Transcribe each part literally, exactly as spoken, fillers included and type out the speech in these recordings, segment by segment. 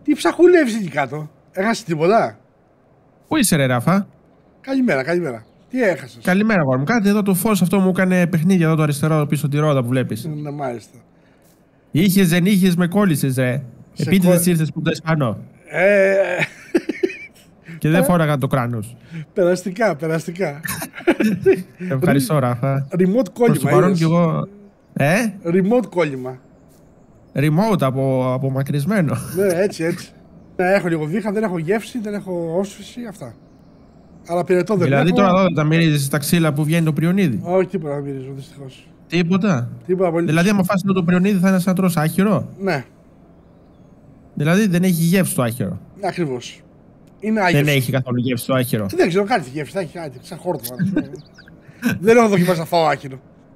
Τι ψαχουλεύεις εκεί κάτω? Έχασες τίποτα? Πού είσαι ρε Ράφα? Καλημέρα, καλημέρα. Τι έχασες? Καλημέρα γόρ μου. Κάτι εδώ το φως αυτό μου έκανε παιχνίδια εδώ το αριστερό πίσω τη ρόδα που βλέπεις. Ναι, μάλιστα. Είχες δεν είχες με κόλλησες ρε. Επίτηδες κο... ήρθες που το Ισπανό. Ε... Και δεν φόραγα το κράνος. Περαστικά, περαστικά. Ευχαριστώ Ράφα. Remote κόλλημα. Παρόν κι εγώ... Ε? Remote κόλλημα. Remote από, απομακρυσμένο. Ναι, έτσι, έτσι. Ναι, έχω λίγο βήχα, δεν έχω γεύση, δεν έχω όσφυση, αυτά. Αλλά πυρετό δεν δηλαδή έχω. τώρα εδώ τα μυρίζεις τα ξύλα που βγαίνει το πριονίδι. Όχι, τίποτα δεν μυρίζω, δυστυχώς. Τίποτα. Τίποτα πολύ. Δηλαδή άμα φας το πριονίδι θα είναι σαν να τρως άχυρο. Ναι. Δηλαδή δεν έχει γεύση το άχυρο. Ακριβώς. Είναι άγιος. Δεν έχει καθόλου γεύση το άχυρο. Δεν ξέρω, κάτι γεύση, θα έχει κάτι, σαν χόρτο. Δεν έχω δοκιμάσει να φάω άχυρο.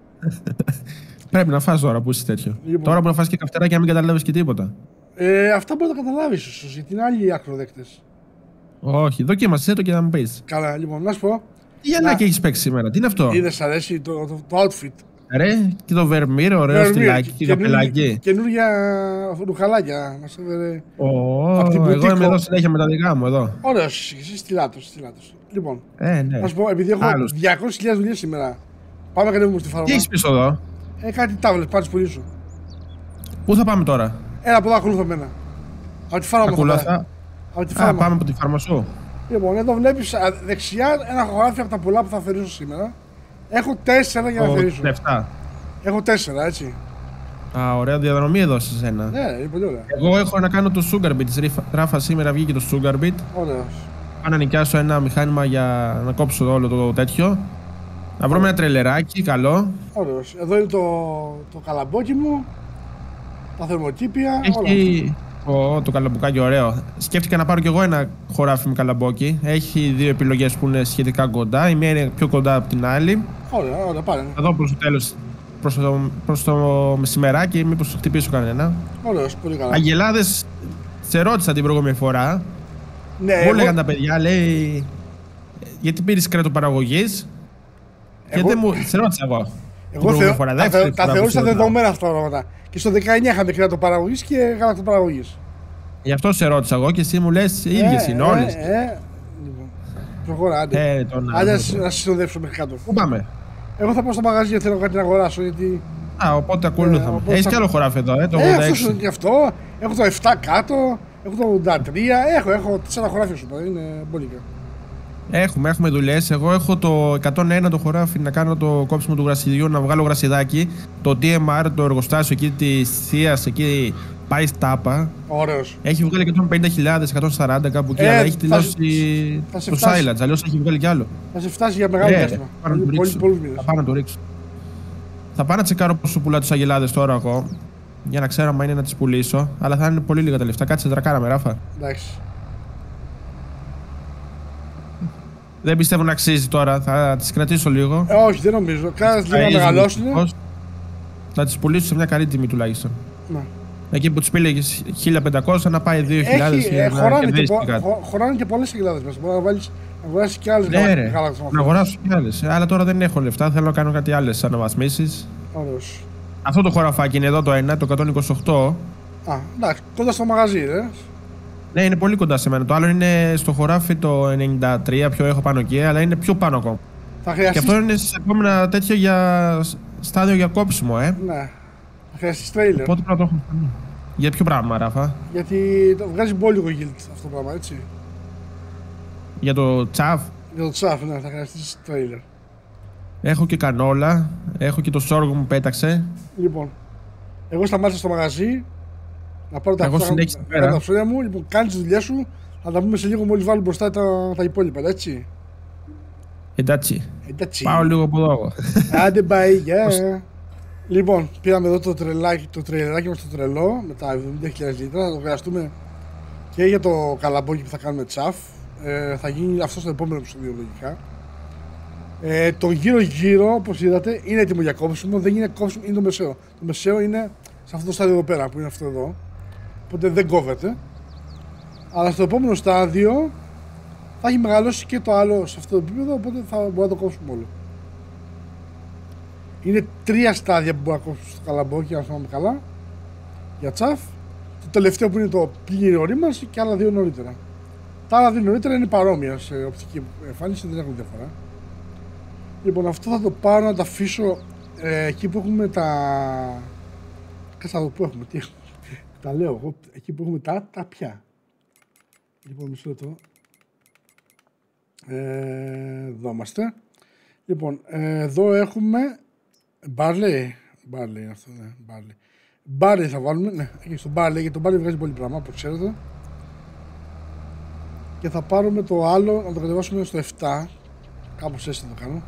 Πρέπει να φας τώρα που είσαι τέτοιο. Λοιπόν. Τώρα που να φας και καυτερά και να μην καταλάβεις και τίποτα. Ε, αυτά μπορεί να τα καταλάβεις ίσως, γιατί είναι άλλοι ακροδέκτες. Όχι, δοκίμασέ το και να μου πεις. Καλά, λοιπόν, να σου πω. Τι γυαλάκι έχεις παίξει σήμερα, τι είναι αυτό? Είδες, αρέσει το, το, το outfit. Ρε, και το βερμίρ, ωραίο στυλάκι και καπελάκι. Καινούργια ρουχαλάκια. Μας έβερε. Ω, εγώ είμαι εδώ συνέχεια με τα δικά μου εδώ. Ωραίος, εσύ στυλάτος, στυλάτος. Λοιπόν, ε, ναι. να σου πω, επειδή έχω διακόσιες χιλιάδες δουλειές σήμερα, πάμε να κατέβουμε στη φάρμα. Τι έχεις πίσω εδώ? Ε, κάτι τάβλες, πάρεις πολύ σου. Πού θα πάμε τώρα? Έλα από εδώ ακολούθα εμένα. Από τη φάρμα μου θα από τη φάρμα. Α, πάμε από τη φάρμα σου. Λοιπόν, εδώ βλέπεις δεξιά ένα χωράφι από τα πολλά που θα αφαιρίσω σήμερα. Έχω τέσσερα για να αφαιρίσω. Λεφτά. Έχω τέσσερα, έτσι. Α, ωραία διαδρομή εδώ σε σένα. Ναι, είναι πολύ ωραία. Εγώ έχω να κάνω το Sugar Beat της Ράφα, σήμερα βγήκε το Sugar Beat. Ωραίος. Πάω να νοικιάσω ένα μηχάνημα για να κόψω όλο το τέτοιο. Να βρούμε ένα τρελεράκι, καλό. Ωραίος. Εδώ είναι το, το καλαμπόκι μου. Τα θερμοκήπια. Έχει ο, το καλαμπουκάκι, ωραίο. Σκέφτηκα να πάρω κι εγώ ένα χωράφι με καλαμπόκι. Έχει δύο επιλογές που είναι σχετικά κοντά. Η μία είναι πιο κοντά από την άλλη. Ωραία, ωραία, πάρε. Θα δω προς το τέλος, προς το, προς το μεσημεράκι, μήπως χτυπήσω κανένα. Ωραίος, πολύ καλά. Αγελάδες, σε ρώτησα την προηγούμενη φορά. Ναι, μου εγώ... έλεγαν τα παιδιά, λέει, γιατί πήρες κρέατοπαραγωγής. Εγώ... Και δεν μου, σε ρώτησα εγώ. Εγώ θεω... φορά, τα, θε... τα θεωρούσα δεδομένα αυτά τα πράγματα. Και στο δεκαεννιά είχαμε κρέατοπαραγωγής και γαλακτοπαραγωγής. Γι' αυτό σε ρώτησα εγώ και εσύ μου λες, οι ίδιες είναι όλες. Ε, ε, λοιπόν. Προχώρα, άντε. Ε, τον άντε να σε συνοδεύσω μέχρι κάτω. Πού πάμε? Εγώ θα πάω στο μαγαζί γιατί θέλω κάτι να αγοράσω. Γιατί... Α, οπότε ακολούθαμε. Ε, Έχεις θα... κι άλλο χωράφι εδώ, ε, το ε, ογδόντα έξι. Έχω αυτό, έχω το επτά κάτω, έχω το ογδόντα τρία, έχω, έχω τέσσερα χωράφια σου, είναι μπολικά. Έχουμε, έχουμε δουλειές. Εγώ έχω το εκατόν ένα το χωράφι να κάνω το κόψιμο του γρασιδιού, να βγάλω γρασιδάκι. Το τι εμ αρ, το εργοστάσιο εκεί της θείας, εκεί πάει στάπα. Ωραίος. Έχει βγάλει εκατόν πενήντα χιλιάδες, εκατόν σαράντα κάπου εκεί, ε, αλλά έχει τελειώσει το silage, αλλιώς έχει βγάλει κι άλλο. Θα σε φτάσει για μεγάλο διάστημα. Θα πάω να το ρίξω. Θα πάω να τσεκάρω πόσο πουλά τους αγελάδες τώρα εγώ, για να ξέρω αν είναι να τις πουλήσω, αλλά θα είναι πολύ λίγα τα λεφτά. Κάτσε τρακάραμε, Ράφα. Εντάξει. Δεν πιστεύω να αξίζει τώρα, θα τις κρατήσω λίγο. Ε, όχι, δεν νομίζω. Κάτσε λίγο να μεγαλώσουν. Θα τις πουλήσω σε μια καλή τιμή τουλάχιστον. Ναι. Εκεί που τους πήλε χίλια πεντακόσια να πάει δύο χιλιάδες για να κερδίσεις και κάτι. Χωράνε και πολλές αγελάδες μέσα. Μπορεί να βάλεις, να αγοράσεις και άλλες. Ναι, ρε, να αγοράσω και άλλες. Αλλά τώρα δεν έχω λεφτά, θέλω να κάνω κάτι άλλες αναβαθμίσεις. Ωραίος. Αυτό το χωραφάκι είναι εδώ το ένα, το εκατόν είκοσι οκτώ. Α, εντάξει, κοντά στο μαγαζί, ρε. Ναι, είναι πολύ κοντά σε μένα. Το άλλο είναι στο χωράφι το ενενήντα τρία, πιο έχω πάνω εκεί, αλλά είναι πιο πάνω ακόμα. Θα χρειαστείς... Και αυτό είναι σε επόμενα τέτοιο για στάδιο για κόψιμο, ε. Ναι. Θα χρειαστείς τρέιλερ. Οπότε πρέπει να το έχω. Για ποιο πράγμα, Ράφα? Γιατί το βγάζει μπόλικο γιλτ αυτό το πράγμα, έτσι. Για το τσαφ. Για το τσαφ, ναι, θα χρειαστείς τρέιλερ. Έχω και κανόλα, έχω και το σόργο μου πέταξε. Λοιπόν, εγώ σταμάτησα στο μαγαζί. Να πάρω τα, εγώ τα, τα ψώνια μου, λοιπόν, κάνεις τη δουλειά σου. Θα τα πούμε σε λίγο μόλις βάλω μπροστά τα, τα υπόλοιπα, έτσι. Εντάξει. Εντάξει. Πάω λίγο από εδώ. Άντε πάει, γεια. Yeah. Λοιπόν, πήραμε εδώ το τρελάκι, το τρελάκι μας το τρελό με τα εβδομήντα χιλιάδες λίτρα. Θα το χρειαστούμε και για το καλαμπόκι που θα κάνουμε τσαφ. Ε, θα γίνει αυτό στο επόμενο επεισόδιο λογικά. Ε, το γύρω γύρω, όπως είδατε, είναι έτοιμο για κόψιμο. Δεν είναι κόψιμο, είναι το μεσαίο. Το μεσαίο είναι σε αυτό το στάδιο εδώ πέρα που είναι αυτό εδώ. Οπότε δεν κόβεται. Αλλά στο επόμενο στάδιο θα έχει μεγαλώσει και το άλλο σε αυτό το επίπεδο. Οπότε θα μπορεί να το κόψουμε όλο. Είναι τρία στάδια που μπορεί να κόψουμε στο καλαμπόκι, αν θυμάμαι καλά. Για τσαφ. Το τελευταίο που είναι το πλήρη ορίμανση και άλλα δύο νωρίτερα. Τα άλλα δύο νωρίτερα είναι παρόμοια σε οπτική εμφάνιση, δεν έχουν διαφορά. Λοιπόν, αυτό θα το πάρω να τα αφήσω ε, εκεί που έχουμε τα. Κάτσε να δω πού έχουμε. Τι έχουμε. Τα λέω εγώ. Εκεί που έχουμε τα, τα πια. Λοιπόν, μισό λεπτό. Ε, εδώ είμαστε. Λοιπόν, ε, εδώ έχουμε. Μπάρλεϊ. Μπάρλεϊ είναι αυτό, ναι. Μπάρλεϊ. Μπάρλεϊ θα βάλουμε. Ναι, εκεί στο Μπάρλεϊ. Γιατί το Μπάρλεϊ βγάζει πολύ πράγμα, όπως ξέρετε. Και θα πάρουμε το άλλο, να το κατεβάσουμε στο επτά. Κάπως έτσι θα το κάνω.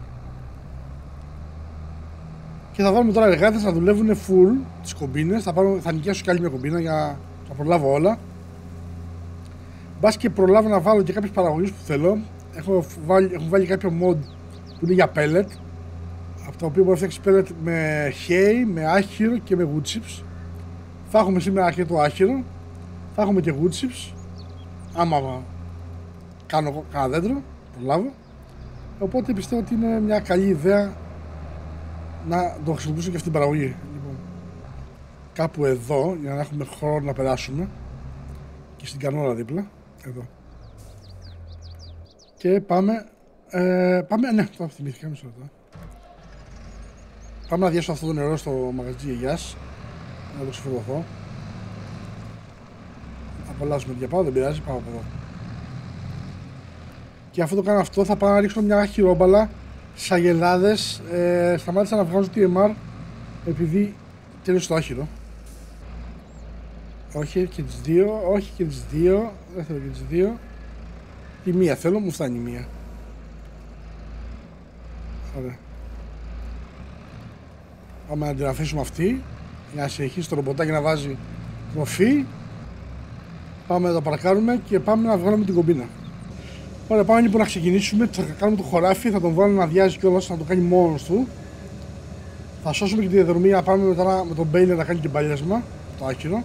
Και θα βάλουμε τώρα εργάτες να δουλεύουν full τις κομπίνες. Θα, πάρω, θα νοικιάσω και άλλη μια κομπίνα για να προλάβω όλα. Μπας και προλάβω να βάλω και κάποιες παραγωγές που θέλω. Έχω βάλει, έχω βάλει κάποιο mod που είναι για pellet. Από τα οποία μπορώ να φτιάξει pellet με hay, με άχυρο και με wood chips. Θα έχουμε σήμερα αρκετό άχυρο. Θα έχουμε και wood chips. Άμα κάνω κανένα δέντρο, προλάβω. Οπότε πιστεύω ότι είναι μια καλή ιδέα να το χρησιμοποιήσω και αυτή την παραγωγή. Λοιπόν, κάπου εδώ, για να έχουμε χρόνο να περάσουμε. Και στην κανόνα δίπλα. Εδώ. Και πάμε. Ε, πάμε, ναι, το θυμήθηκα, μισό λεπτό. Πάμε να διάσω αυτό το νερό στο μαγαζί γιαγιάς. Να το ξεφορτωθώ. Απολαύσουμε τη διαπάω, δεν πειράζει, πάω από εδώ. Και αφού το κάνω αυτό, θα πάω να ρίξω μια χειρόμπαλα στις αγελάδες. Ε, σταμάτησα να βγάζω τι εμ αρ επειδή τέλειωσε το άχυρο. Όχι και τις δύο, όχι και τις δύο, δεν θέλω και τις δύο. Η μία θέλω, μου φτάνει η μία. Ωραία. Πάμε να την αφήσουμε αυτή για να συνεχίσει το ρομποτάκι να βάζει τροφή. Πάμε να το παρακάνουμε και πάμε να βγάλουμε την κομπίνα. Ωραία, πάμε λοιπόν να ξεκινήσουμε. Θα κάνουμε το χωράφι, θα τον βάλω να αδειάζει κιόλας, να το κάνει μόνος του. Θα σώσουμε και τη διαδρομή να πάμε μετά με τον μπέιλερ να κάνει και μπαλιάσμα, το άκυρο.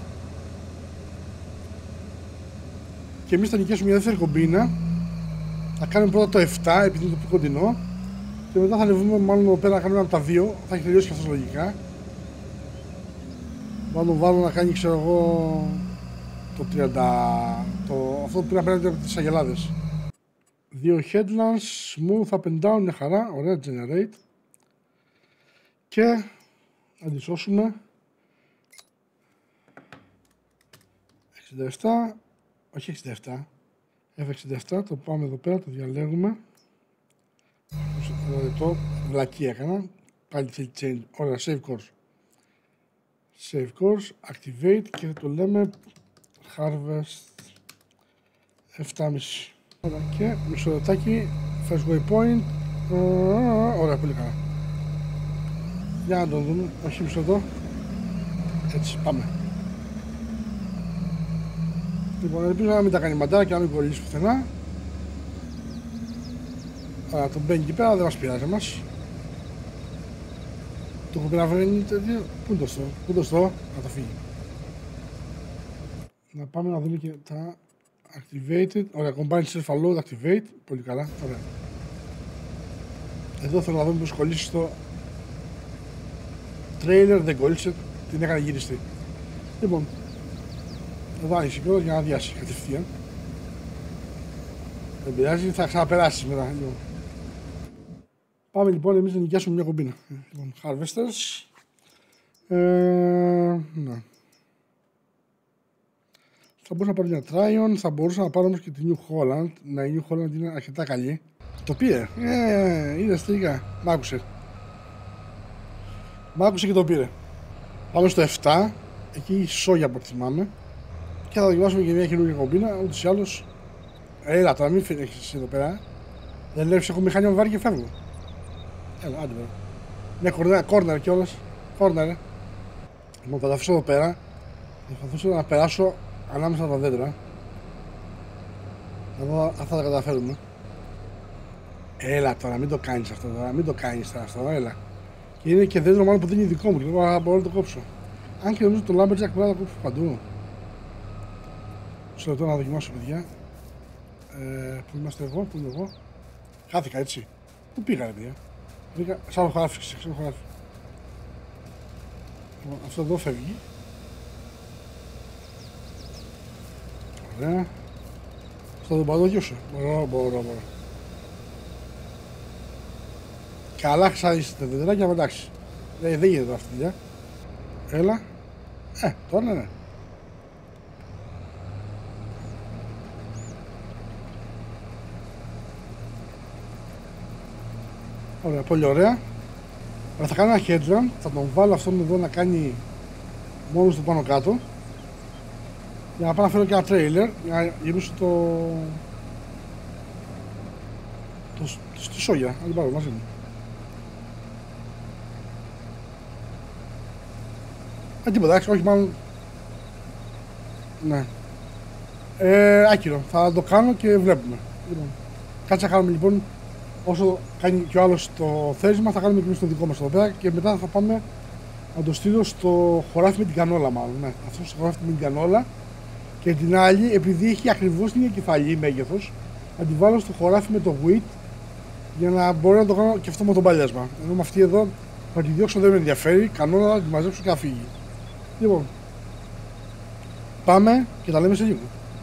Και εμείς θα νοικιάσουμε μια δεύτερη κομπίνα. Θα κάνουμε πρώτα το επτά επειδή είναι το πιο κοντινό. Και μετά θα ανεβούμε μάλλον εδώ πέρα να κάνουμε από τα δύο. Θα έχει τελειώσει και αυτός λογικά. Θα τον βάλω να κάνει, ξέρω εγώ, το τριάντα. Το... αυτό που πρέπει να παίρνετε από τις αγελάδες. Δύο headlands, smooth up and down, μια χαρά, ωραία, generate. Και να τη σώσουμε. εξήντα επτά, όχι εξήντα επτά, εφ εξήντα επτά, το πάμε εδώ πέρα, το διαλέγουμε. Το βλακή έκανα, πάλι θέλει change, ωραία, save course. Save course, activate και το λέμε harvest επτά κόμμα πέντε. Ωραία, και μισό λεπτάκι, first waypoint, ωραία, πολύ καλά. Για να το δούμε, όχι μισό λεπτό, έτσι, πάμε. Λοιπόν, ελπίζω να μην τα κάνει μαντάρα και να μην κολλήσει πουθενά. Άρα τον μπαίνει εκεί πέρα, δεν μας πειράζει εμάς. Το έχω πει να βρει τέτοιο, πού είναι το στρώ, πού είναι το στρώ, να το φύγει. Να πάμε να δούμε και τα activated, ωραία, combine self load, activate, πολύ καλά, ωραία. Εδώ θέλω να δούμε πως κολλήσει στο trailer, δεν κολλήσε, την έκανε γυριστή. Λοιπόν, εδώ άνοιξε κιόλας για να αδειάσει κατευθείαν. Δεν πειράζει, θα ξαναπεράσει μετά. Λοιπόν. Πάμε λοιπόν εμείς να νοικιάσουμε μια κομπίνα. Λοιπόν, harvesters. Ε, ναι. Θα μπορούσα να πάρω μια Tryon, θα μπορούσα να πάρω όμως και τη New Holland. Να η New Holland είναι αρκετά καλή. Το πήρε. Ε, είδες τελικά. Μ' άκουσε. Μ' άκουσε και το πήρε. Πάμε στο επτά. Εκεί σόγια από ό,τι θυμάμαι. Και θα δοκιμάσουμε και μια καινούργια κομπίνα. Ούτως ή άλλως. Έλα τώρα, μην φύγεις εσύ εδώ πέρα. Δεν λέω έχω μηχάνημα με βάρη και φεύγω. Έλα, άντε πέρα. Μια κορνέρα, κόρνερ κιόλας. Κόρνερ. Λοιπόν, θα τα αφήσω εδώ πέρα. Θα προσπαθήσω να περάσω ανάμεσα τα δέντρα. Να δω αν θα τα καταφέρουμε. Έλα τώρα, μην το κάνεις αυτό τώρα, μην το κάνεις τώρα αυτό, έλα. Και είναι και δέντρο μάλλον που δεν είναι δικό μου, και εγώ μπορώ να το κόψω. Αν και νομίζω το Lumberjack πρέπει να το κόψω παντού. Σε λεπτό να δοκιμάσω, παιδιά. Ε, πού είμαστε εγώ, πού είμαι εγώ. Χάθηκα έτσι. Πού πήγα, ρε παιδιά. Πήγα σαν το χωράφι, σαν το χωράφι. Λοιπόν, αυτό εδώ φεύγει. Ωραία. Στο δωμπαδόκιο σου. Μπορώ, μπορώ, μπορώ. Καλά ξάδεις τα δεδράκια, εντάξει. Δεν, δεν γίνεται αυτή τη δουλειά. Έλα. Ε, τώρα ναι. Ωραία, πολύ ωραία. Αλλά θα κάνω ένα headrun, θα τον βάλω αυτόν εδώ να κάνει μόνος του πάνω κάτω. Για να πάω να φέρω και ένα trailer, για να γυρίσω το... το... το... στη σόγια, να την πάρω μαζί μου. Α, τίποτα, εντάξει, όχι μάλλον... Ναι. Ε, άκυρο, θα το κάνω και βλέπουμε. Λοιπόν, κάτσε να κάνουμε λοιπόν, όσο κάνει και ο άλλος το θέρισμα, θα κάνουμε και εμείς το δικό μας εδώ πέρα και μετά θα πάμε να το στείλω στο χωράφι με την κανόλα μάλλον. Ναι, αυτό στο χωράφι με την κανόλα. Και την άλλη, επειδή έχει ακριβώς την κεφαλή μέγεθος, θα την βάλω στο χωράφι με το wheat για να μπορώ να το κάνω και αυτό με τον παλιάσμα. Ενώ με αυτή εδώ θα τη διώξω, δεν με ενδιαφέρει, κανόλα να τη μαζέψω και να φύγει. Λοιπόν, πάμε και τα λέμε σε λίγο.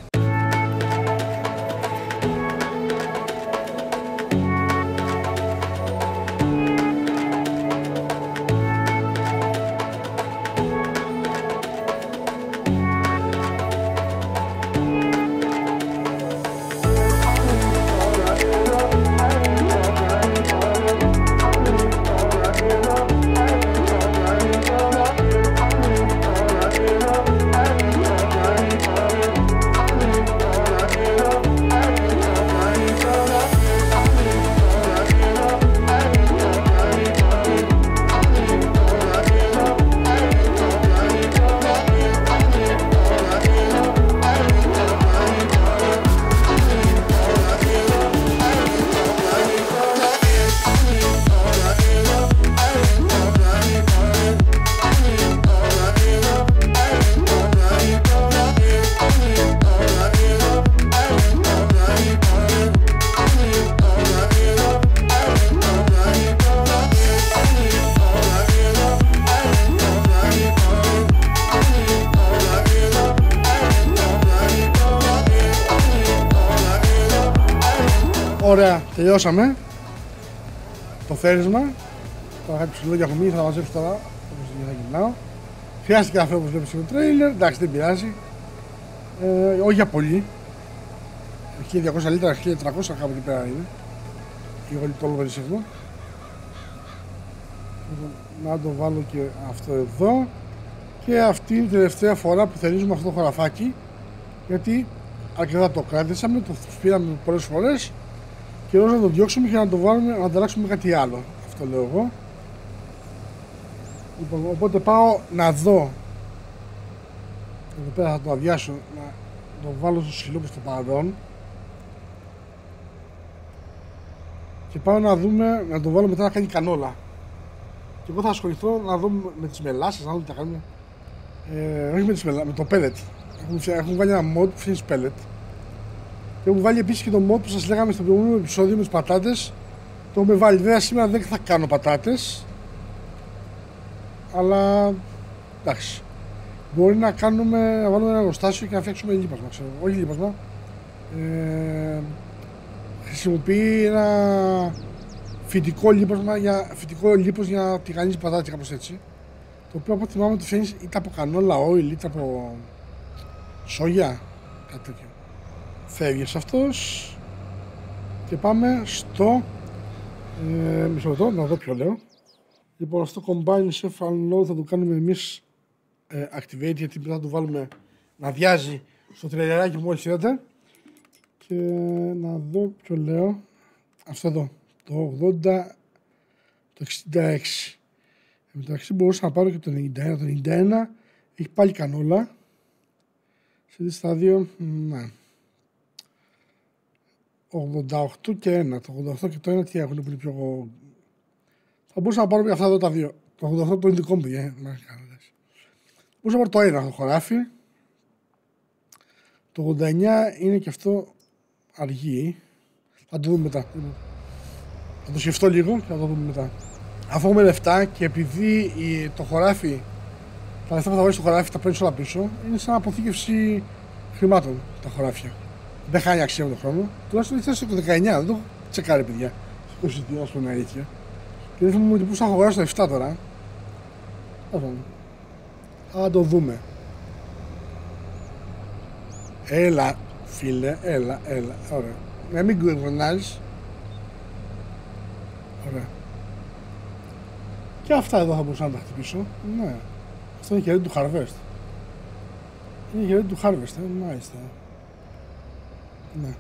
Ωραία, τελειώσαμε το θέρισμα. Τώρα κάτι ψηλό για χωμή, θα τα μαζέψω τώρα όπως θα γυρνάω. Χρειάστηκε καφέ όπως βλέπεις στο τρέιλερ, εντάξει δεν πειράζει. Ε, όχι για πολύ. χίλια διακόσια λίτρα, χίλια τριακόσια κάπου εκεί πέρα είναι. Και εγώ το όλο περισσεύω. Να το βάλω και αυτό εδώ. Και αυτή είναι η τελευταία φορά που θερίζουμε αυτό το χωραφάκι. Γιατί αρκετά το κράτησαμε, το πήραμε πολλές φορές. Και όσο να το διώξουμε και να το βάλουμε, να ανταλλάξουμε με κάτι άλλο. Αυτό λέω εγώ. Λοιπόν, οπότε πάω να δω. Εδώ πέρα θα το αδειάσω, να το βάλω στο σκυλό στο παρόν. Και πάω να δούμε, να το βάλω μετά να κάνει κανόλα. Και εγώ θα ασχοληθώ να δω με τις μελάσσες, να δω τι θα κάνουμε. Ε, όχι με τις μελάσσες, με το pellet. Έχουν βάλει ένα mod που φτιάχνει pellet. Και έχουν βάλει επίσης και το mod που σας λέγαμε στο προηγούμενο επεισόδιο με τις πατάτες. Το έχουμε βάλει, βέβαια σήμερα δεν θα κάνω πατάτες. Αλλά εντάξει. Μπορεί να κάνουμε, να βάλουμε ένα εργοστάσιο και να φτιάξουμε λίπασμα, ξέρω. Όχι λίπασμα. Ε, χρησιμοποιεί ένα φυτικό λίπασμα για, φυτικό λίπος για να τηγανίζει πατάτες, κάπως έτσι. Το οποίο από ό,τι θυμάμαι το φτιάχνεις είτε από κανόλα oil είτε από σόγια, κάτι τέτοιο. Φεύγεις αυτός και πάμε στο ε, μισό λεπτό, να δω ποιο λέω. Λοιπόν, αυτό combine chef unload θα το κάνουμε εμείς ε, activate, γιατί μετά θα το βάλουμε να διάζει στο τρελεράκι που μόλις είδατε. Και να δω ποιο λέω. Αυτό εδώ, το ογδόντα, το εξήντα έξι. Εν τω μεταξύ μπορούσα να πάρω και το ενενήντα ένα. Το ενενήντα ένα έχει πάλι κανόλα. Σε τι στάδιο, ναι. ογδόντα οκτώ και ένα. Το ογδόντα οκτώ και το ένα τι έχουν που είναι πιο... Θα μπορούσα να πάρω και αυτά εδώ τα δύο. Το ογδόντα οκτώ το είναι δικό μου, ε. Μπορούσα να πάρω το ένα το χωράφι. Το ογδόντα εννιά είναι και αυτό αργή. Θα το δούμε μετά. Θα το σκεφτώ λίγο και θα το δούμε μετά. Αφού έχουμε λεφτά και επειδή το χωράφι, τα λεφτά που θα βάλει στο χωράφι τα παίρνει όλα πίσω, είναι σαν αποθήκευση χρημάτων τα χωράφια. Δεν χάνει αξία με τον χρόνο. Τουλάχιστον ήρθε στο δεκαεννιά, δεν το έχω τσεκάρει, παιδιά. Στο είκοσι δύο, ας πούμε, αλήθεια. Και δεν θυμάμαι ότι πού θα έχω αγοράσει το επτά τώρα. Θα το δούμε. Έλα, φίλε, έλα, έλα. Ωραία. Να μην κουβεντιάζεις. Ωραία. Και αυτά εδώ θα μπορούσα να τα χτυπήσω. Ναι. Αυτό είναι χερί του Harvest. Είναι χερί του Harvest, ε. Μάλιστα. Ναι.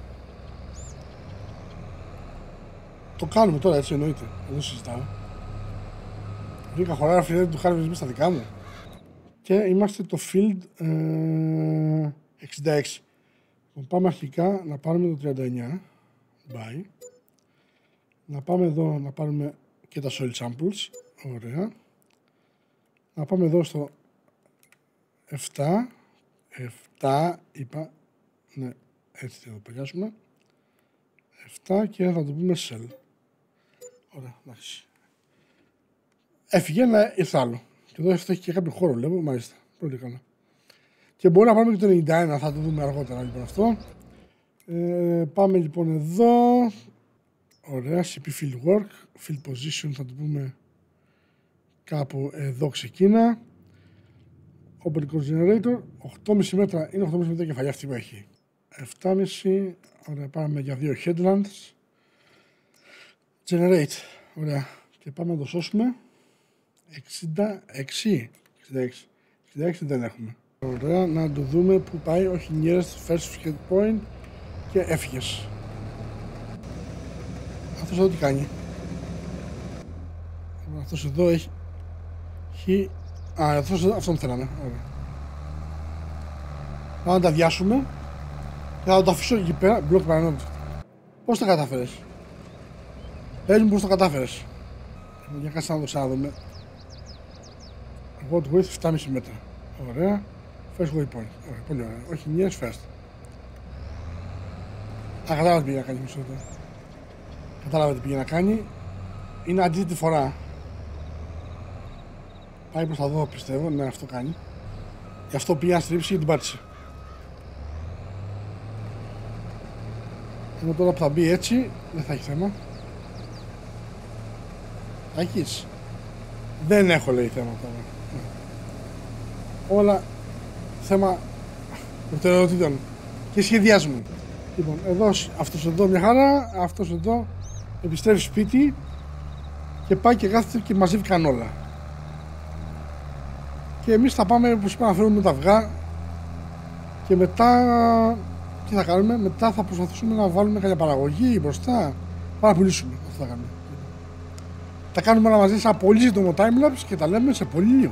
Το κάνουμε τώρα, έτσι εννοείται. Δεν συζητάω. Βρήκα χωρά χερί του Harvest μέσα στα δικά μου. Και είμαστε το field ε, εξήντα έξι. Πάμε αρχικά να πάρουμε το τριάντα εννιά. Bye. Να πάμε εδώ να πάρουμε και τα soil samples. Ωραία. Να πάμε εδώ στο επτά. επτά είπα. Ναι, έτσι θα το παγιάσουμε. επτά και θα το πούμε cell. Ωραία, εντάξει. Έφυγε ένα ήρθε άλλο. Και εδώ αυτό έχει και κάποιο χώρο, βλέπω, μάλιστα. Πολύ καλά. Και μπορεί να πάμε και το ενενήντα ένα, θα το δούμε αργότερα λοιπόν αυτό. Ε, πάμε λοιπόν εδώ. Ωραία, σι πι field work, field position θα το πούμε κάπου εδώ ξεκίνα. Open course generator, οκτώ κόμμα πέντε μέτρα, είναι οκτώ κόμμα πέντε μέτρα κεφαλιά αυτή που έχει. επτά κόμμα πέντε, ωραία, πάμε για δύο headlands. Generate, ωραία, και πάμε να το σώσουμε. εξήντα έξι, εξήντα έξι, εξήντα έξι δεν έχουμε. Ωραία, να το δούμε που πάει, όχι nearest first hit point και έφυγες. Αυτός εδώ τι κάνει. Αυτός εδώ έχει... έχει... Α, αυτός εδώ, αυτόν θέλαμε. Ωραία. Να τα αδειάσουμε και θα το αφήσω εκεί πέρα. Μπλοκ παρανόητο. Πώς τα κατάφερες. Πες μου πώς τα κατάφερες. Για κάτσε να το ξαναδούμε. What width επτά κόμμα πέντε μέτρα. Ωραία. First waypoint. Ωραία, πολύ ωραία. Όχι nearest first. Α, κατάλαβα τι πήγε να κάνει μισό λεπτό. Κατάλαβα τι πήγε να κάνει. Είναι αντίθετη φορά. Πάει προς τα δω, πιστεύω. Ναι, αυτό κάνει. Γι' αυτό πήγε να στρίψει και την πάτησε. Ενώ τώρα που θα μπει έτσι, δεν θα έχει θέμα. Θα έχεις. Δεν έχω, λέει, θέμα τώρα. Ναι. Όλα θέμα προτεραιοτήτων και σχεδιασμού. Λοιπόν, εδώ, αυτός εδώ μια χαρά, αυτός εδώ επιστρέφει σπίτι και πάει και κάθεται και μαζεύει κανόλα. Και εμείς θα πάμε, όπως είπα, να φέρουμε τα αυγά και μετά τι θα κάνουμε, μετά θα προσπαθήσουμε να βάλουμε κάποια παραγωγή μπροστά, να πουλήσουμε. Αυτό θα κάνουμε. Τα κάνουμε όλα μαζί σε ένα πολύ σύντομο timelapse και τα λέμε σε πολύ λίγο.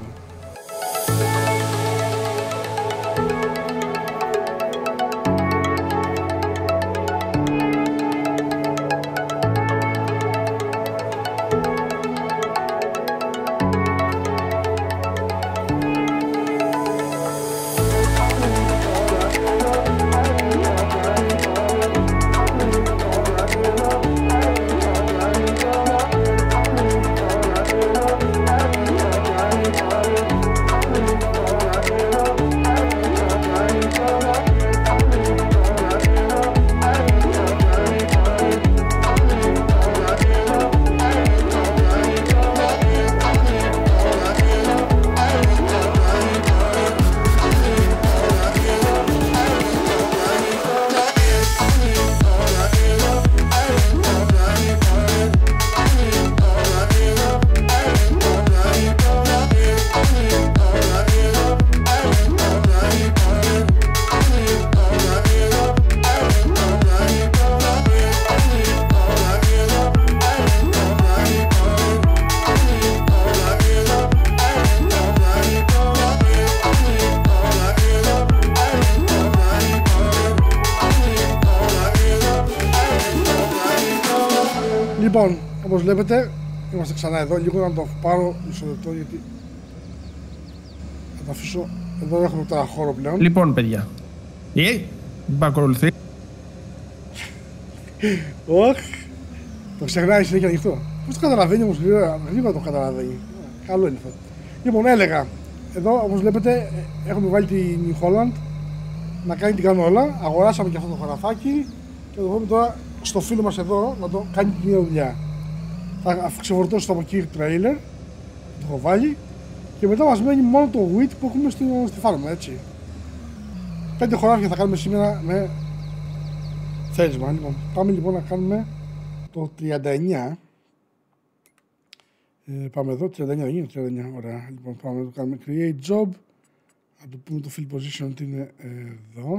Λοιπόν, όπως βλέπετε, είμαστε ξανά εδώ. Λίγο να το πάρω μισό λεπτό γιατί θα το αφήσω. Εδώ έχουμε τώρα χώρο πλέον. Λοιπόν, παιδιά. Ε, μην παρακολουθεί. Όχι. Το ξεχνάει συνέχεια ανοιχτό. Πώς το καταλαβαίνει όμως, γρήγορα το καταλαβαίνει. Καλό είναι αυτό. Λοιπόν, έλεγα, εδώ όπως βλέπετε έχουμε βάλει τη New Holland να κάνει την κανόλα. Αγοράσαμε και αυτό το χωραφάκι και το βάλουμε τώρα στο φίλο μας εδώ να το κάνει την ίδια δουλειά. Θα ξεφορτώσω από εκεί το τρέιλερ, το έχω βάλει και μετά μας μένει μόνο το wheat που έχουμε στη, στη φάρμα, έτσι. Πέντε χωράφια θα κάνουμε σήμερα με θέρισμα. Λοιπόν, πάμε λοιπόν να κάνουμε το τριάντα εννιά. Ε, πάμε εδώ, τριάντα εννιά δεν είναι, τριάντα εννιά, ωραία. Λοιπόν, πάμε να το κάνουμε create job. Να το πούμε το fill position ότι είναι εδώ.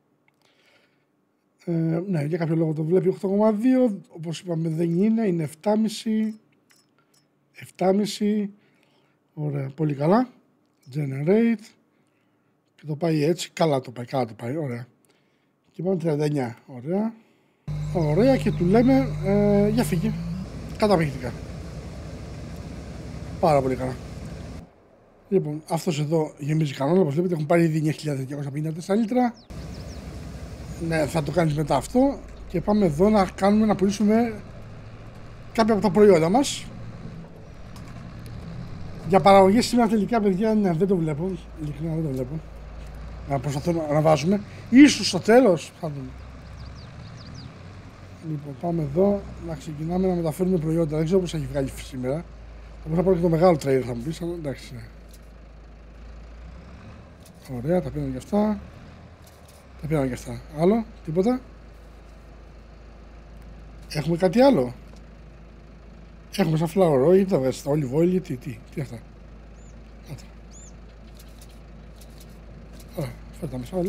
Ε, ναι, για κάποιο λόγο το βλέπει οκτώ κόμμα δύο, όπως είπαμε δεν είναι, είναι επτά κόμμα πέντε. επτά κόμμα πέντε. Ωραία, πολύ καλά. Generate. Και το πάει έτσι, καλά το πάει, καλά το πάει, ωραία. Και πάμε τριάντα εννιά, ωραία. Ωραία και του λέμε, ε, για φύγε. Καταπληκτικά. Πάρα πολύ καλά. Λοιπόν, αυτός εδώ γεμίζει κανόνα, όπως βλέπετε έχουν πάρει ήδη εννιά χιλιάδες διακόσια πενήντα τέσσερα λίτρα. Ναι, θα το κάνεις μετά αυτό. Και πάμε εδώ να κάνουμε, να πουλήσουμε κάποια από τα προϊόντα μας. Για παραγωγές σήμερα τελικά, παιδιά, ναι, δεν το βλέπω. Ειλικρινά δεν το βλέπω. Να προσπαθώ να, να βάζουμε. Ίσως στο τέλος θα δούμε. Λοιπόν, πάμε εδώ να ξεκινάμε να μεταφέρουμε προϊόντα. Δεν ξέρω πώς έχει βγάλει σήμερα. Θα μπορούσα να πάρω και το μεγάλο τρέιλερ, θα μου πεις, αλλά εντάξει. Ναι. Ωραία, τα πήραμε και αυτά. Τα πήραμε και αυτά. Άλλο, τίποτα. Έχουμε κάτι άλλο. Έχουμε σαν flower oil, τα βγάζεις, τα olive oil, τι, τι, τι αυτά. Άρα. Ωραία, φέρε τα μέσα όλα.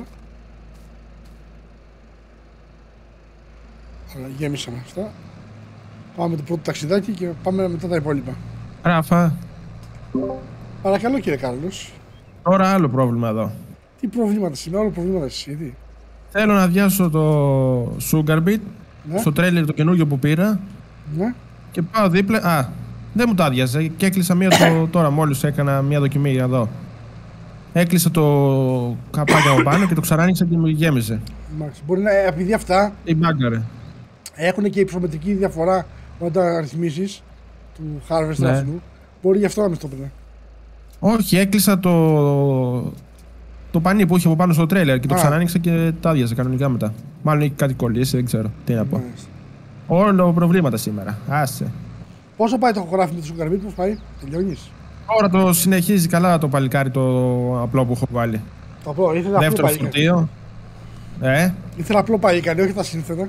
Ωραία, γέμισαμε αυτά. Πάμε το πρώτο ταξιδάκι και πάμε μετά τα υπόλοιπα. Ράφα. Παρακαλώ κύριε Κάρλος. Τώρα άλλο πρόβλημα εδώ. Τι προβλήματα σήμερα, άλλο προβλήματα εσύ, τι. Θέλω να αδειάσω το Sugarbit, ναι, στο τρέλερ το καινούργιο που πήρα. Ναι. Και πάω δίπλα. Α, δεν μου το άδειαζε και έκλεισα μία το, τώρα μόλις έκανα μία δοκιμή εδώ. Έκλεισα το καπάκι από πάνω και το ξανάνοιξα και μου γέμιζε. Μάλιστα. Μπορεί να, επειδή αυτά η μπάγκαρε. Έχουν και υψομετρική διαφορά όταν τα ρυθμίσεις του harvest, ναι, αυτού. Μπορεί γι' αυτό να μην το πει. Όχι, έκλεισα το, το πανί που είχε από πάνω στο τρέλερ και το ξανάνοιξα και τα άδειαζε κανονικά μετά. Μάλλον έχει κάτι κολλήσει, δεν ξέρω τι να πω. Μάλιστα. Όλο προβλήματα σήμερα. Άσε. Πόσο πάει το χωράφι με το Sugarbit, πώς πάει, τελειώνεις? Τώρα το συνεχίζει καλά το παλικάρι το απλό που έχω βάλει. Το απλό, ήθελα δεύτερο απλό φορτίο. Ε. Ήθελα απλό παλικάρι, όχι τα σύνθετα.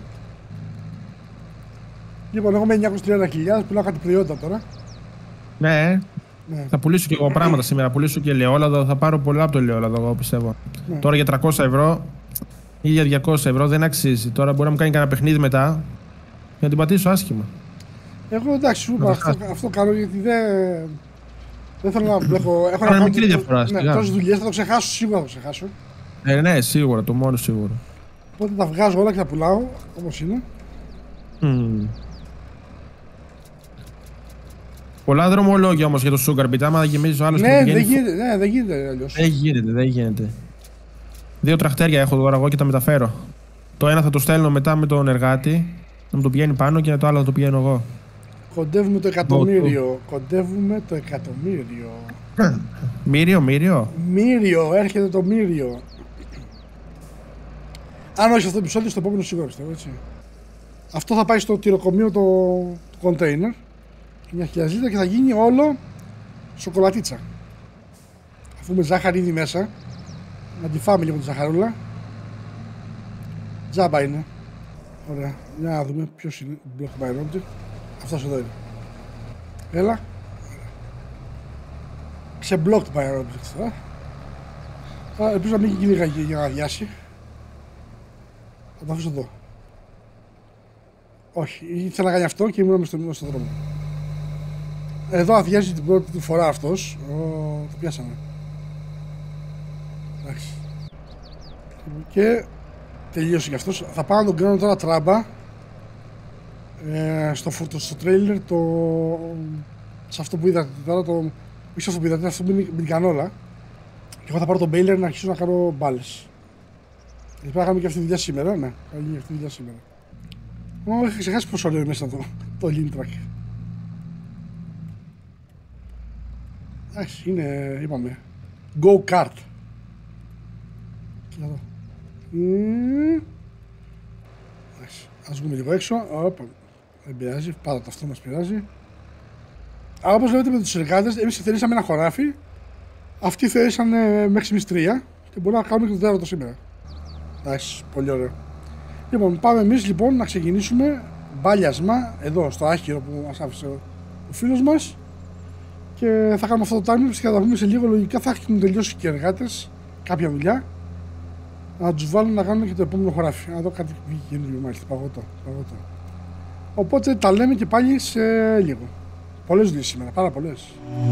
Λοιπόν, εγώ με εννιακόσιες τριάντα χιλιάδες πουλάω κάτι προϊόντα τώρα. Ναι. Ναι. Θα πουλήσω και εγώ πράγματα σήμερα. Θα πουλήσω και ελαιόλαδο. Θα πάρω πολλά από το ελαιόλαδο, εγώ πιστεύω. Ναι. Τώρα για τριακόσια ευρώ ή για διακόσια ευρώ δεν αξίζει. Τώρα μπορεί να μου κάνει κανένα παιχνίδι μετά για να την πατήσω άσχημα. Εγώ εντάξει, σου είπα αυτό, αυτό κάνω γιατί δεν. Δεν θέλω να μπλέκω. Έχω ένα μικρή διαφορά. Ναι, τόσες δουλειές θα το ξεχάσω, σίγουρα θα το ξεχάσω. Ε, ναι, σίγουρα, το μόνο σίγουρο. Οπότε τα βγάζω όλα και τα πουλάω όπως είναι. Mm. Πολλά δρομολόγια όμως για το Sugarbit, άμα γεμίζει ο άλλος. Ναι, δεν γίνεται, ναι, δεν γίνεται αλλιώς. Δεν γίνεται, δεν γίνεται. Δύο τραχτέρια έχω τώρα εγώ και τα μεταφέρω. Το ένα θα το στέλνω μετά με τον εργάτη, να μου το πηγαίνει πάνω και το άλλο θα το πηγαίνω εγώ. Κοντεύουμε το εκατομμύριο. Κοντεύουμε το εκατομμύριο. Μύριο, μύριο. Μύριο, έρχεται το μύριο. Αν όχι αυτό το επεισόδιο, στο επόμενο σίγουρα πιστεύω, έτσι. Αυτό θα πάει στο τυροκομείο το, το container. Μια χιλιαζίδα και θα γίνει όλο σοκολατίτσα. Αφού με ζάχαρη ήδη μέσα, να τη φάμε λίγο τη ζαχαρούλα. Τζάμπα είναι. Ωραία. Για να δούμε ποιος είναι. Block by object. Αυτός εδώ είναι. Έλα. Ξεμπλόκτ by object. Α, ελπίζω να μην γίνει λίγα για να αδειάσει. Θα το αφήσω εδώ. Όχι, ήθελα να κάνει αυτό και ήμουν στο, στο δρόμο. Εδώ αδειάζει την πρώτη φορά αυτός. Ο, το πιάσαμε. Εντάξει. Και τελείωσε και αυτός. Θα πάω να τον κάνω τώρα τράμπα. Ε, στο, στο, στο trailer το... σε αυτό που είδατε τώρα, το... όχι σε αυτό που είδατε, αυτό με την κανόλα. Και εγώ θα πάρω τον μπέιλερ να αρχίσω να κάνω μπάλες. Γιατί πρέπει να κάνουμε και αυτή τη δουλειά σήμερα, ναι. Θα γίνει αυτή τη δουλειά σήμερα. Ω, είχα ξεχάσει πόσο ωραίο μέσα το, το lean track. Εντάξει, είναι, είπαμε, go kart. Κοίτα εδώ. Mm. Ας βγούμε λίγο έξω. Οπα. Δεν πειράζει, πάρα το αυτό μας πειράζει. Αλλά όπως βλέπετε με τους συνεργάτες, εμείς θερήσαμε ένα χωράφι. Αυτοί θερήσαν μέχρι στιγμής τρία και μπορούμε να κάνουμε και το τέταρτο σήμερα. Εντάξει, πολύ ωραίο. Λοιπόν, πάμε εμείς λοιπόν να ξεκινήσουμε μπάλιασμα εδώ στο άχυρο που μας άφησε ο φίλος μας. Και θα κάνουμε αυτό το timing και θα τα πούμε σε λίγο. Λογικά θα έχουν τελειώσει και οι εργάτες κάποια δουλειά. Να τους βάλουμε να κάνουμε και το επόμενο χωράφι. Να δω κάτι βγήκε καινούριο, μάλιστα. Παγωτό, παγωτό. Οπότε τα λέμε και πάλι σε λίγο. Πολλές δουλειές σήμερα, πάρα πολλές.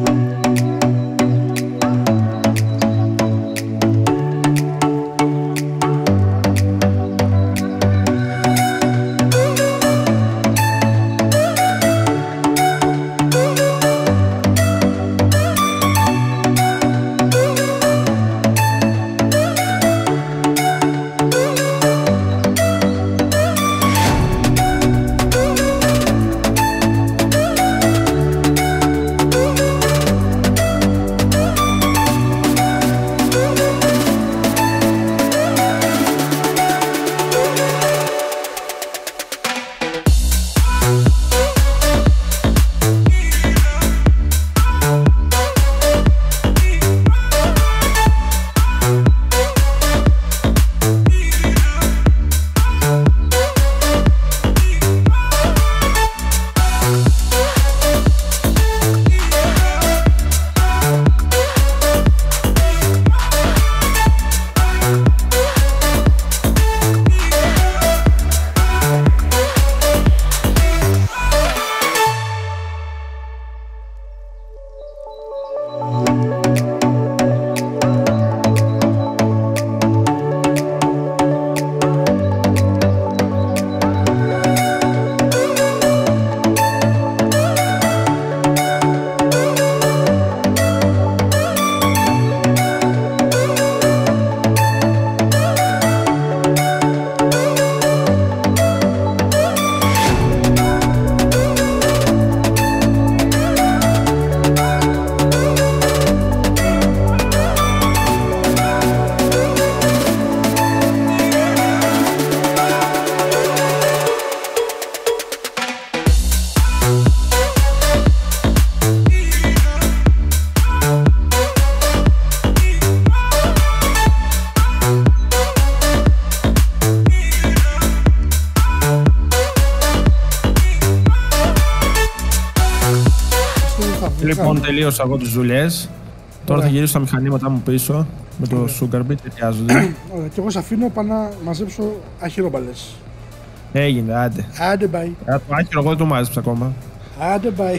Λοιπόν, τελείωσα εγώ τις δουλειές. Τώρα θα γυρίσω τα μηχανήματά μου πίσω με το Sugarbit, ταιριάζονται. Ωραία, και εγώ σε αφήνω πάω να μαζέψω αχυρομπαλές. Έγινε, άντε. Άντε, bye. Το άχυρο εγώ δεν το μάζεψα ακόμα. Άντε, bye.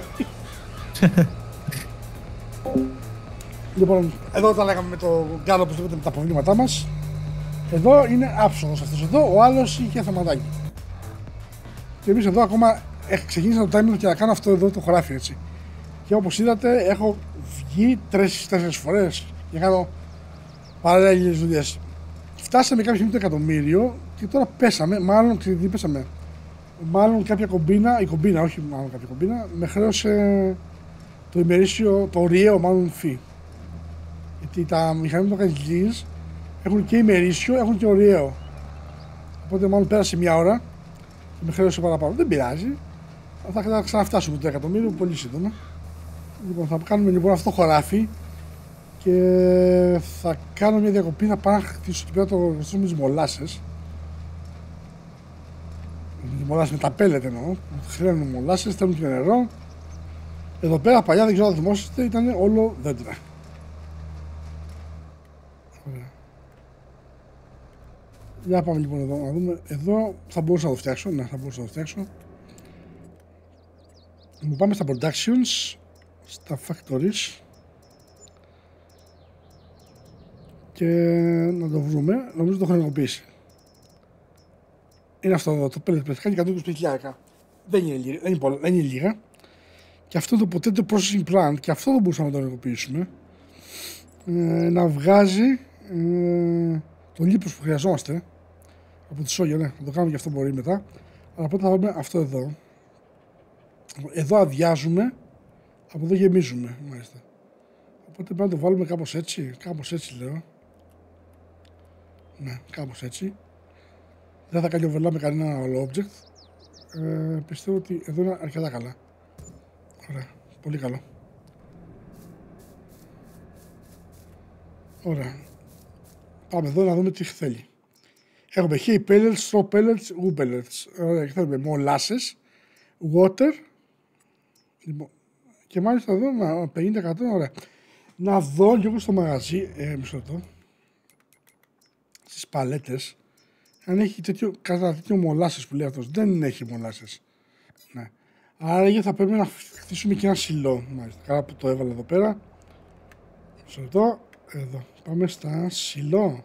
Λοιπόν, εδώ τα λέγαμε με το γκάλο που βλέπετε με τα προβλήματά μας. Εδώ είναι άψογος αυτός εδώ, ο άλλος είχε θεματάκι. Και εμείς εδώ ακόμα ξεκίνησα το timing και να κάνω αυτό εδώ το χωράφι, έτσι. Και όπως είδατε, έχω βγει τρεις-τέσσερις φορές για να κάνω παράλληλες δουλειές. Φτάσαμε κάποια στιγμή το εκατομμύριο και τώρα πέσαμε, μάλλον τι πέσαμε. Μάλλον κάποια κομπίνα, η κομπίνα, όχι μάλλον κάποια κομπίνα, με χρέωσε το ημερήσιο, το ωριαίο μάλλον φύ. Γιατί τα μηχανήματα που κάνει έχουν και ημερήσιο, έχουν και ωριαίο. Οπότε μάλλον πέρασε μια ώρα και με χρέωσε παραπάνω. Δεν πειράζει. Θα ξαναφτάσουμε το εκατομμύριο πολύ σύντομα. Λοιπόν, θα κάνουμε λοιπόν αυτό το χωράφι και θα κάνω μια διακοπή να πάω να χτίσω εκεί πέρα το γνωστό με τις μολάσες. Με τις μολάσες με τα πέλετ εννοώ. Χρειάζονται μολάσες, θέλουν και νερό. Εδώ πέρα παλιά, δεν ξέρω αν θυμόσαστε, ήταν όλο δέντρα. Ωραία. Για πάμε λοιπόν εδώ να δούμε. Εδώ θα μπορούσα να το φτιάξω. Ναι, θα μπορούσα να το φτιάξω. Λοιπόν, πάμε στα productions, στα factories και να το βρούμε. Νομίζω το έχω ενεργοποιήσει. Είναι αυτό εδώ, το pellet press, κάνει εκατόν είκοσι χιλιάδες. Δεν είναι λίγα, δεν είναι πολλά, δεν είναι λίγα. Και αυτό το potato processing plant, και αυτό δεν μπορούσαμε να το ενεργοποιήσουμε. Ε, να βγάζει ε, το λίπος που χρειαζόμαστε από τη σόγια, ναι, να το κάνουμε και αυτό μπορεί μετά. Αλλά πρώτα θα βάλουμε αυτό εδώ. Εδώ αδειάζουμε, από εδώ γεμίζουμε, μάλιστα. Οπότε πρέπει να το βάλουμε κάπως έτσι, κάπως έτσι λέω. Ναι, κάπως έτσι. Δεν θα κάνει overlap με κανένα άλλο object. Ε, πιστεύω ότι εδώ είναι αρκετά καλά. Ωραία, πολύ καλό. Ωραία. Πάμε εδώ να δούμε τι θέλει. Έχουμε hay pellets, straw pellets, wood pellets. Ωραία, και θέλουμε μολάσες, water. Λοιπόν, και μάλιστα εδώ πενήντα τοις εκατό, ωραία. Να δω λίγο στο μαγαζί, ε, μισό λεπτό, στις παλέτες, αν έχει τέτοιο, κατά τέτοιο μολάσες που λέει αυτός. Δεν έχει μολάσες. Ναι. Άρα θα πρέπει να χτίσουμε και ένα σιλό. Μάλιστα, καλά που το έβαλα εδώ πέρα. Μισό λεπτό, εδώ. Πάμε στα σιλό.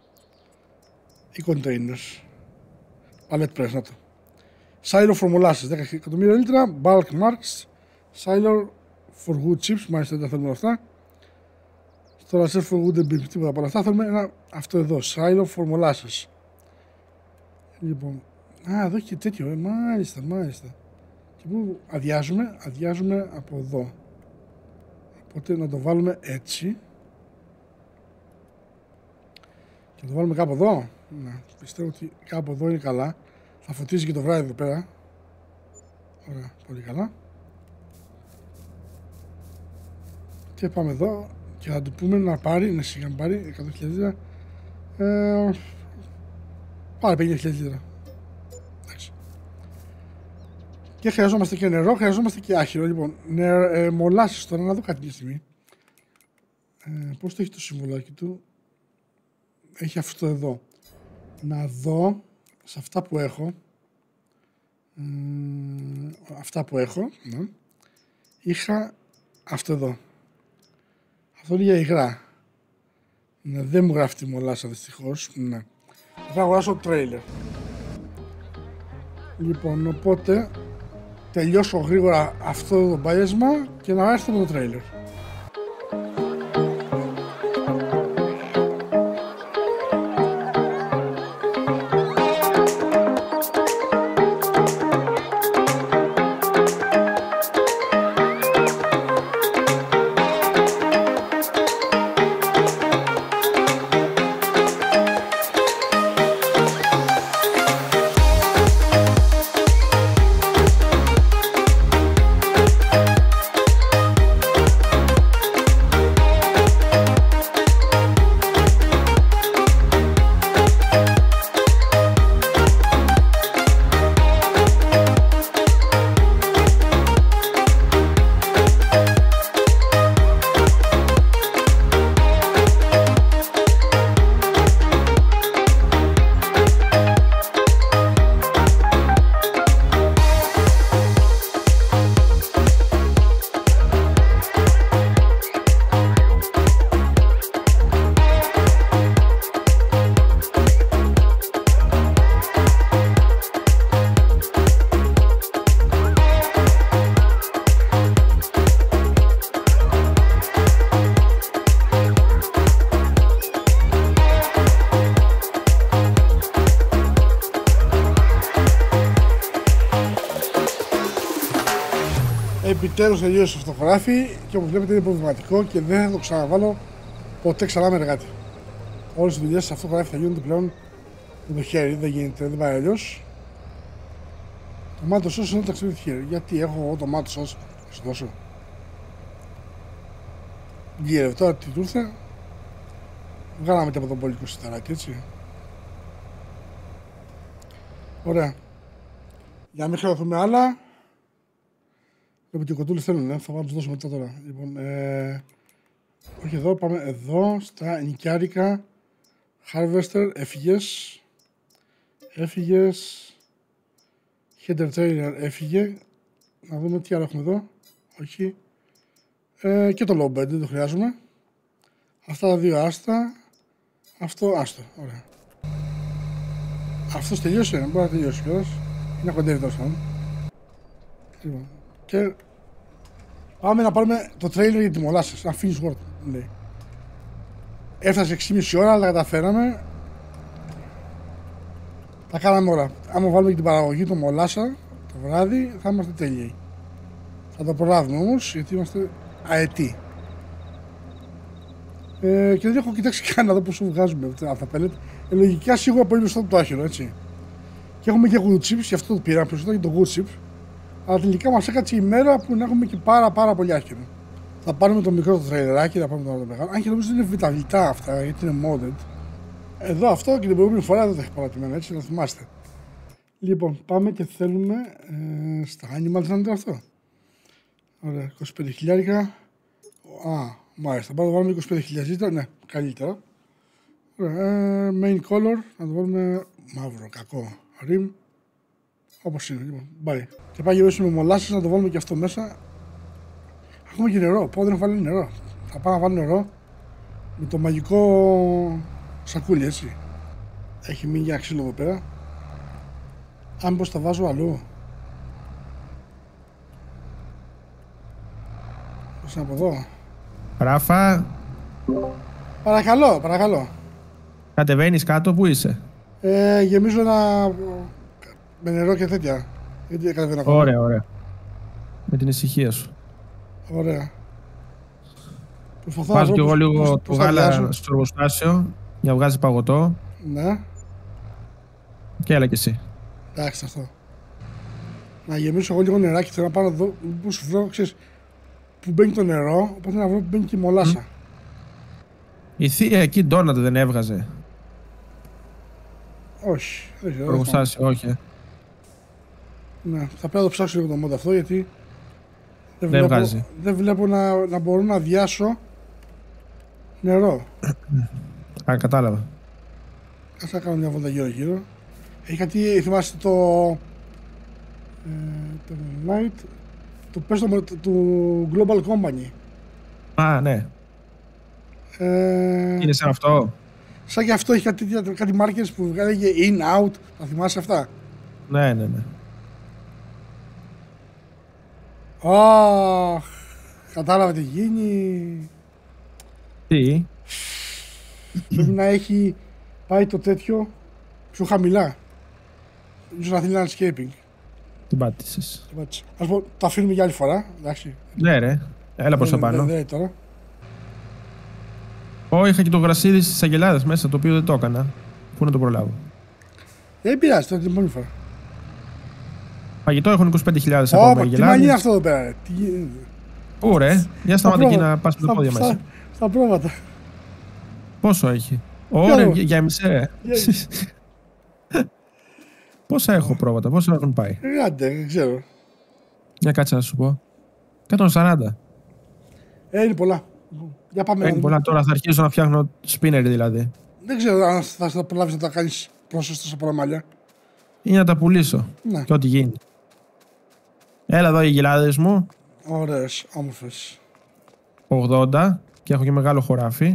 Ή containers. Pallet press, να το. Silo for molasses, δέκα εκατομμύρια λίτρα. Bulk marks. Silo for wood chips, μάλιστα δεν τα θέλουμε αυτά. Στο laser for wood beam, τίποτα από όλα αυτά. Θέλουμε ένα, αυτό εδώ, silo for molasses. Λοιπόν, α, εδώ έχει τέτοιο, ε, μάλιστα, μάλιστα. Και πού αδειάζουμε, αδειάζουμε από εδώ. Οπότε να το βάλουμε έτσι. Και να το βάλουμε κάπου εδώ. Να, πιστεύω ότι κάπου εδώ είναι καλά. Θα φωτίζει και το βράδυ εδώ πέρα. Ωραία, πολύ καλά. Και πάμε εδώ και θα του πούμε να πάρει, να σιγά πάρει εκατό χιλιάδες λίτρα. Ε, πάρε πενήντα χιλιάδες λίτρα. Εντάξει. Και χρειαζόμαστε και νερό, χρειαζόμαστε και άχυρο. Λοιπόν, νε, ε, μολάσεις τώρα, να δω κάτι μια στιγμή. Ε, πώς το έχει το συμβολάκι του. Έχει αυτό εδώ. Να δω σε αυτά που έχω. Ε, αυτά που έχω. Ναι. Είχα αυτό εδώ. Αυτό είναι για υγρά. Ναι, δεν μου γράφει τη μολάσα δυστυχώς. Ναι. Θα αγοράσω τρέιλερ. Λοιπόν, οπότε τελειώσω γρήγορα αυτό το μπάλιασμα και να έρθω με το τρέιλερ. Επιτέλους τελείωσε αυτό το χωράφι και όπως βλέπετε είναι προβληματικό και δεν θα το ξαναβάλω ποτέ ξανά με εργάτη. Όλες οι δουλειές σε αυτό το χωράφι θα γίνονται πλέον με το χέρι, δεν γίνεται, δεν πάει αλλιώς. Το μάτο σως είναι το ταξίδι του χέρι. Γιατί έχω εγώ το μάτο σως, θα σου δώσω. Γύρευε τώρα τι του ήρθε. Βγάλαμε και από τον πολικό σιταράκι, έτσι. Ωραία. Για να μην χρεωθούμε άλλα. Βλέπω και οι κοντούλες θέλουν, ε. Θα πάμε να τους δώσουμε μετά τώρα. Λοιπόν, ε, όχι εδώ, πάμε εδώ, στα νοικιάρικα. Harvester, έφυγες. Έφυγες. Header trailer έφυγε. Να δούμε τι άλλο έχουμε εδώ. Όχι. Ε, και το low bed, δεν το χρειάζομαι. Αυτά τα δύο άστα. Αυτό άστο, ωραία. Αυτός τελείωσε, μπορεί να τελειώσει κιόλας. Είναι κοντέρι τόσο πάντων. Λοιπόν. Και πάμε να πάρουμε το trailer για τη μολάσες. Να finish work, λέει. Έφτασε έξι και μισή ώρα, αλλά τα καταφέραμε. Τα κάναμε όλα. Άμα βάλουμε και την παραγωγή των μολάσα το βράδυ, θα είμαστε τέλειοι. Θα το προλάβουμε όμως, γιατί είμαστε αετοί. Ε, και δεν έχω κοιτάξει καν να δω πόσο βγάζουμε αυτά τα pellet. Ε, λογικά σίγουρα πολύ μπροστά από το άχυρο, έτσι. Και έχουμε και good chips, γι' αυτό το πήραμε περισσότερο για το good chips. Αλλά τελικά μας έκατσε η μέρα που να έχουμε και πάρα πάρα πολύ άχυρο. Θα πάρουμε το μικρό το τρέιλεράκι, θα πάρουμε το μεγάλο. Αν και νομίζω ότι είναι βιταλιτά αυτά, γιατί είναι modded. Εδώ αυτό και την προηγούμενη φορά δεν το έχει παρατημένο, έτσι, να θυμάστε. Λοιπόν, πάμε και θέλουμε ε, στα animals να είναι αυτό. Ωραία, είκοσι πέντε χιλιάρικα. Α, μάλιστα, πάμε να βάλουμε είκοσι πέντε χιλιάδες, ναι, καλύτερα. Ωραία, ε, main color, να το βάλουμε μαύρο, κακό. Rim, όπως είναι, λοιπόν, bye. Και πάει γυρίσουμε με μολάσσες, να το βάλουμε και αυτό μέσα. Έχουμε και νερό, πω δεν έχω βάλει νερό. Θα πάω να βάλω νερό με το μαγικό σακούλι, έτσι. Έχει μείνει για ξύλο εδώ πέρα. Αν πως τα βάζω αλλού. Πώς είναι από εδώ. Ράφα. Παρακαλώ, παρακαλώ. Κατεβαίνεις κάτω, πού είσαι? Ε, γεμίζω ένα... με νερό και τέτοια. Γιατί κατεβαίνω ακόμα. Ωραία, ωραία. Με την ησυχία σου. Ωραία. Βάζω κι εγώ λίγο το γάλα στο εργοστάσιο για να βγάζει παγωτό. Ναι. Και έλα κι εσύ. Εντάξει αυτό. Να γεμίσω εγώ λίγο νεράκι, θέλω να πάω να δω πώς βρω, ξέρεις, που μπαίνει το νερό, οπότε να βρω που μπαίνει και η μολάσσα. Mm. Η θεία εκεί ντόνατ δεν έβγαζε? Όχι, δεν ξέρω. Εργοστάσιο, όχι. Ε. Ναι, θα πρέπει να το ψάξω λίγο το mod αυτό, γιατί δεν, δεν βλέπω, βγάζει. Δεν βλέπω να, να μπορώ να διάσω νερό. Α, κατάλαβα. Ας να κάνω μια βόλτα γύρω γύρω. Έχει κάτι, θυμάστε το... Ε, το Light, το πες του Global Company. Α, ναι. Ε, είναι σαν αυτό. Σαν και αυτό έχει κάτι, κάτι markers που βγάλεγε in, out, θα θυμάσαι αυτά. Ναι, ναι, ναι. Αχ, κατάλαβα τι γίνει. Τι? Πρέπει να έχει πάει το τέτοιο πιο χαμηλά. Ίσως να θέλει landscaping. Την πάτησες. Ας πω, το αφήνουμε για άλλη φορά, εντάξει. Ναι ρε, έλα προς τα πάνω. Δεν τώρα. Ω, είχα και το γρασίδι στις αγελάδες μέσα, το οποίο δεν το έκανα. Πού να το προλάβω? Δεν πειράζει, τώρα την επόμενη φορά. Φαγητό έχουν είκοσι πέντε χιλιάδες ακόμα αγελάδες. Τι μαλλί είναι αυτό εδώ πέρα, ρε. Τι γίνεται? Ω ρε, για σταμάτα εκεί να πας με τα πόδια μέσα. Στα πρόβατα. Πόσο έχει? Ωραία, για εμισέ. Πόσα έχω πρόβατα, πόσα έχουν πάει? Άντε, δεν ξέρω. Για κάτσε να σου πω. εκατόν σαράντα. Ε, είναι πολλά. Για πάμε. Είναι πολλά, τώρα θα αρχίσω να φτιάχνω σπίνερ δηλαδή. Δεν ξέρω αν θα, θα προλάβεις να τα κάνεις πρόσωστο σε πολλά μαλλιά. Ή να τα πουλήσω. Ναι. Και ό,τι γίνει. Έλα εδώ οι γελάδες μου. Ωραίες, όμορφες. ογδόντα και έχω και μεγάλο χωράφι.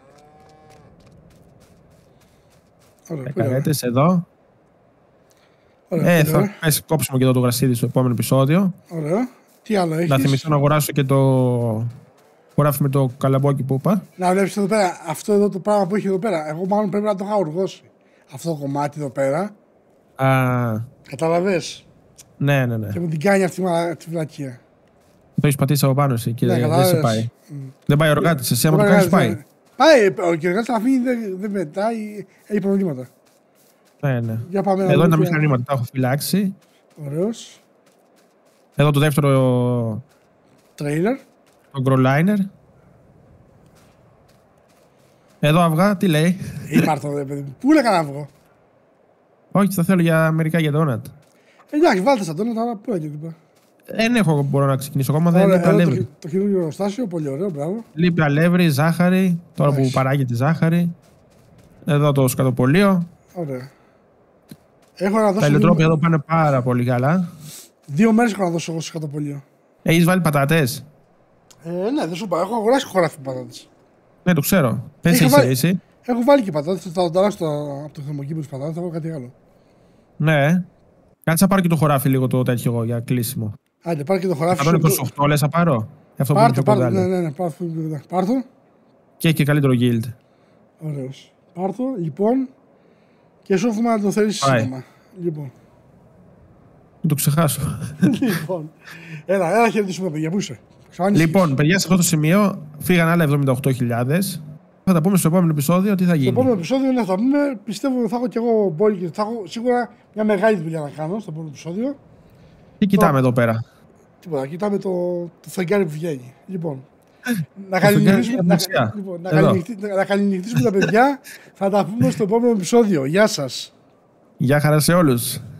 Εκαρέτες εδώ. Ωραία, ε, θα πες, κόψουμε και εδώ το γρασίδι στο επόμενο επεισόδιο. Ωραία. Τι άλλο έχεις? Να θυμηθώ να αγοράσω και το χωράφι με το καλαμπόκι που είπα. Να βλέπεις εδώ πέρα, αυτό εδώ το πράγμα που έχει εδώ πέρα. Εγώ μάλλον πρέπει να το είχα οργώσει. Αυτό το κομμάτι εδώ πέρα. Α, καταλαβες? Ναι, ναι, ναι. Και μου την κάνει αυτή τη βλακεία. Το έχεις πατήσει από πάνω εσύ και ναι, δεν σε πάει. Mm. Δεν πάει ο Ρογάτης, εσύ άμα το κάνεις πάει. Πάει, ο Ρογάτης θα αφήνει, δεν, δεν μετάει, έχει προβλήματα. Ναι, ναι. Για πάμε. Εδώ είναι τα μηχανήματα, τα έχω φυλάξει. Ωραίος. Εδώ το δεύτερο τρέιλερ. Το γκρολάινερ. Εδώ αυγά, τι λέει? Ήμαρτο, ρε παιδί μου. Πού είναι κανένα αυγό? Όχι, θα θέλω για μερικά για ντόνατ. Εντάξει, βάλτε στα ντόνατ, αλλά πού είναι εκεί? Δεν έχω, μπορώ να ξεκινήσω ακόμα, δεν λείπει αλεύρι. Το, το καινούργιο εργοστάσιο, πολύ ωραίο, μπράβο. Λείπει αλεύρι, ζάχαρη, τώρα Άχι. που παράγει τη ζάχαρη. Εδώ το σκατοπολείο. Ωραία. Έχω να δώσω. Τα ηλεκτρόπια εδώ πάνε πάρα πολύ καλά. Δύο μέρες έχω να δώσω εγώ στο σκατοπολείο. Έχεις βάλει πατάτες? Ε, ναι, δεν σου είπα. Έχω αγοράσει χωράφι πατάτες. Ναι, το ξέρω. Πες εσύ, βάλει... εσύ. Έχω βάλει και πατάτες. Θα το ταράξω από το θερμοκήπιο της πατάτες, θα βάλω κάτι άλλο. Ναι. Κάτσε να πάρω και το χωράφι λίγο το τέτοιο εγώ για κλείσιμο. Άντε, πάρω και το χωράφι. εκατόν είκοσι οκτώ λες να πάρω. Αυτό πάρ' το, πάρ' το, ναι, ναι, ναι, πάρ' το. Πάρ' το. Και έχει και καλύτερο guild. Ωραίος. Πάρ' το, λοιπόν. Και σου έχουμε να το θέλεις σύντομα. Λοιπόν. Μην το ξεχάσω. Λοιπόν. Έλα, έλα χαιρετήσουμε, παιδιά. Πού είσαι? Λοιπόν, παιδιά, σε αυτό το σημείο φύγαν άλλα εβδομήντα οκτώ χιλιάδες. Θα τα πούμε στο επόμενο επεισόδιο, τι θα γίνει. Στο επόμενο επεισόδιο ναι, θα τα πούμε. Πιστεύω ότι θα έχω κι εγώ μπόλικ και θα έχω σίγουρα μια μεγάλη δουλειά να κάνω στο επόμενο επεισόδιο. Τι κοιτάμε εδώ πέρα. Τίποτα, κοιτάμε το, το φεγγάρι που βγαίνει. Λοιπόν, να καληνυχτήσουμε λοιπόν, να καληνυχτήσουμε τα παιδιά. Θα τα πούμε στο επόμενο επεισόδιο. Γεια σας. Γεια χαρά σε όλους.